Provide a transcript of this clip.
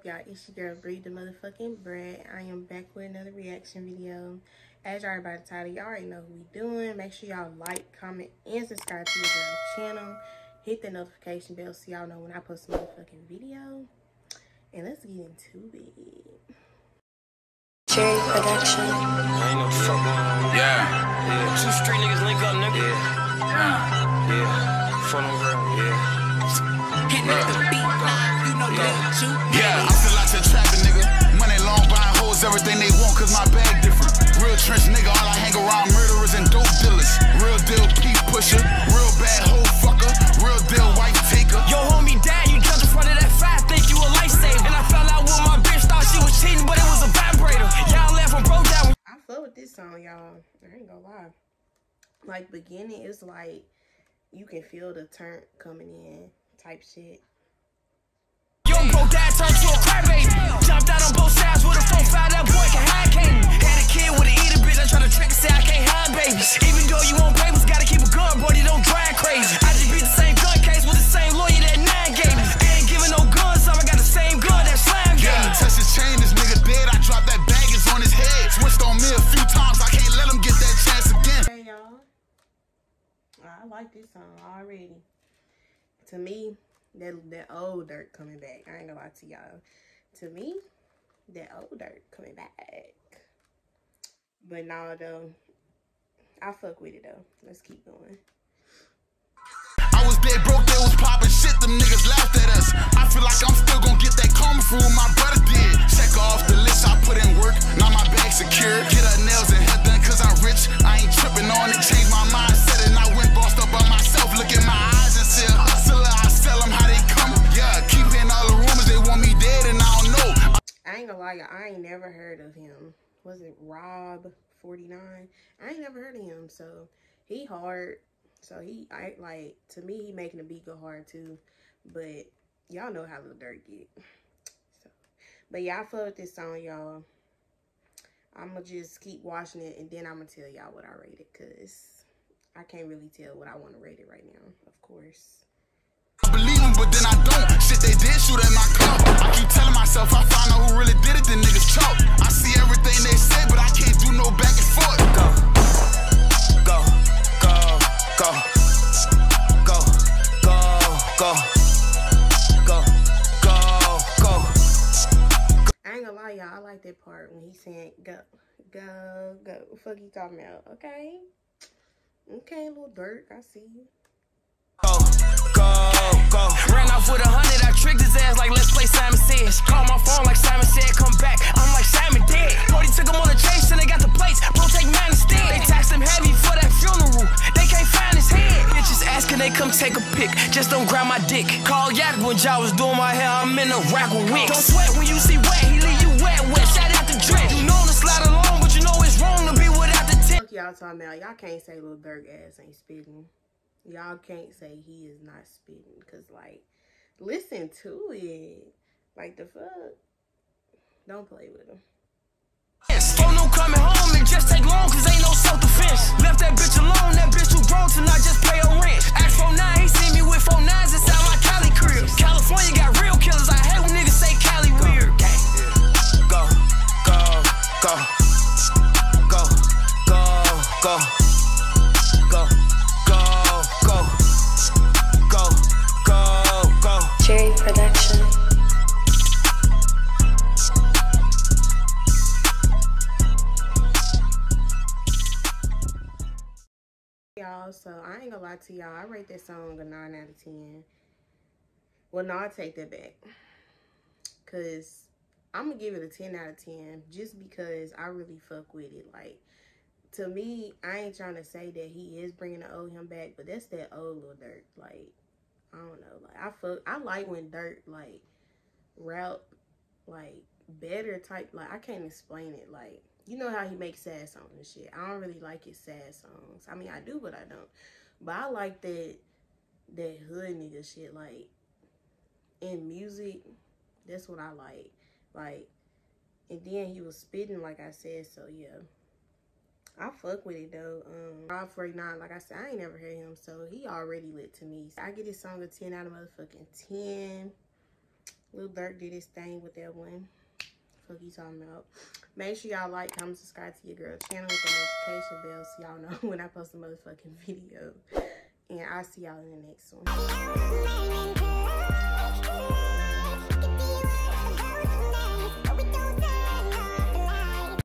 y'all? It's your girl Bree the motherfucking Bread. I am back with another reaction video. As y'all by the title, y'all already know who we doing. Make sure y'all like, comment, and subscribe to the girl channel. Hit the notification bell so y'all know when I post a motherfucking video. And let's get into it. Cherry Production. I ain't no fuck going on. Yeah. Two street niggas link up, nigga. Yeah. Fuck them girl. Yeah. Hitting at the beat, you know that too. Yeah, I feel like a trapping nigga. Money long, buying hoes, everything they want, cause my bag different. Real trench nigga, all I hang around murderers and dope dealers. Real deal peep pusher, real bad hoe fucker, real deal wife taker. Yo, homie, dad, you jumped in front of that fat, think you a lifesaver. And I fell out with my bitch, thought she was cheating, but it was a vibrator. Y'all left and broke down. I fuck with this song, y'all. I ain't gonna lie. Like, beginning, it's like you can feel the turn coming in type shit. Yo, bro, dad turned to a crybaby. Jumped out on both sides with a 4-5, that boy can hide came. Had a kid with an eater bitch, I try to trick and say I can't hide babies. Even though you want papers, gotta keep a gun, boy, you don't drive crazy. I just beat the same gun case with the same lawyer that 9 gave me. I ain't giving no guns, so I got the same gun that Slime gave me. Touch his chain, this nigga dead, I dropped that bag, it's on his head. Switched on me a few times, I can't let him get that chance again. Hey, y'all. I like this song already. To me, that old Dirt coming back. I ain't gonna lie to y'all. To me, that old Dirt coming back. But nah, though. I fuck with it, though. Let's keep going. I was dead broke, they was popping shit, them niggas laughed at us. I feel like I'm still gonna get that karma from what my brother did. Check off the list, I put in work, now my bag secure. Get her nails and hair done cause I'm rich, I ain't tripping on it. Changed my mindset and I went bossed up by myself. Look in my eyes and see a hustler, I sell them how they come. Yeah, keep in all the rumors, they want me dead and I don't know. I ain't gonna lie, y'all, I ain't never heard of him. Was it Rob 49? I ain't never heard of him, so he hard. So to me, he making the beat go hard too. But y'all know how Lil Durk get. So, but yeah, I fuck with this song, y'all. I'ma just keep watching it and then I'ma tell y'all what I rate it, cause I can't really tell what I want to rate it right now, of course. I believe them, but then I don't. Shit, they did shoot at my club. I keep telling myself I found out who really did it, the niggas choke. I see everything they say, but I can't do no back and forth. Go, go, go, go, go, go, go, go, go, go. I ain't gonna lie, y'all, I like that part when he's saying go, go, go. What the fuck you talking about? Okay. Okay, Lil Durk, I see you. Go, go, go. Ran off with 100, I tricked his ass like let's play Simon Says. Call my phone like Simon said, come back. I'm like Simon dead. Brody took him on the chase and they got the plates. Bro, take mine instead. They taxed him heavy for that funeral. They can't find his head. Bitches asking they come take a pic. Just don't grab my dick. Call Yak when Ja was doing my hair. I'm in a rack with wicks. Don't sweat when you see wet. He leave you wet, wet. Shout out the drink. You know to slide along, but you know it's wrong to be without the tip. Fuck y'all talking about. Y'all can't say Lil Durk ass ain't spitting. Y'all can't say he is not spitting, because, like, listen to it. Like, the fuck? Don't play with him. Phone no coming home, it just take long, cause ain't no self-defense. Left that bitch alone, that bitch too grown to not just pay her rent. Ask 49, he see me with 49s inside my Cali crib. California got real killers, I hate when niggas say Cali weird. Go, go, go, go, go, go. Cherry Production. Y'all, so I ain't gonna lie to y'all. I rate that song a 9 out of 10. Well, no, I'll take that back. Because I'm gonna give it a 10 out of 10 just because I really fuck with it. Like, to me, I ain't trying to say that he is bringing the old him back, but that's that old Lil Durk. Like, I don't know. Like, I like when Durk, like, rap, like, better type. Like, I can't explain it. Like, you know how he makes sad songs and shit. I don't really like his sad songs. I mean, I do, but I don't. But I like that hood nigga shit. Like, in music, that's what I like. Like, and then he was spitting, like I said, so yeah. I fuck with it though. Rob 49, like I said, I ain't never heard him, so he already lit to me. I get this song a 10 out of motherfucking 10. Lil Durk did his thing with that one. Fuck you talking about. Make sure y'all like, comment, subscribe to your girl channel with the notification bell so y'all know when I post a motherfucking video. And I'll see y'all in the next one.